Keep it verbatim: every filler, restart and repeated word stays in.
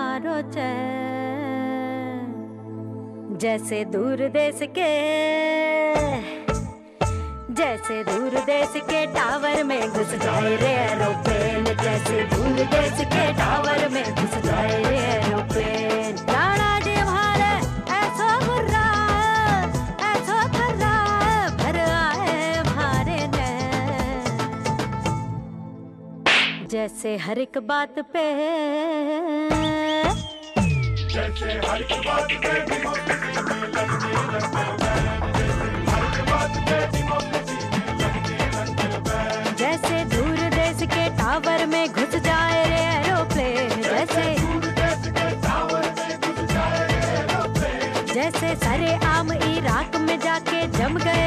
मारो चैन। जैसे दूर देश के जैसे दूर देश के टावर में घुस जाए रे एरोप्लेन। जैसे दूर देश के टावर में घुस जाए रे एरोप्लेन। लाड़ा जी हमारे ऐसो गुर्रा ऐसो थर्रा भर आए भारे नैन। जैसे हर एक बात पे जैसे हर एक बात पे डेमोक्रेसी में लगने लगते बैन। हर एक बात पे डेमोक्रेसी में लगने लगते बैन। जैसे दूर देश के टावर में घुस जाए रे एरोप्लेन। जैसे दूर देश के टावर में घुस जाए रे एरोप्लेन। जैसे सरे आम इराक में जाके जम गए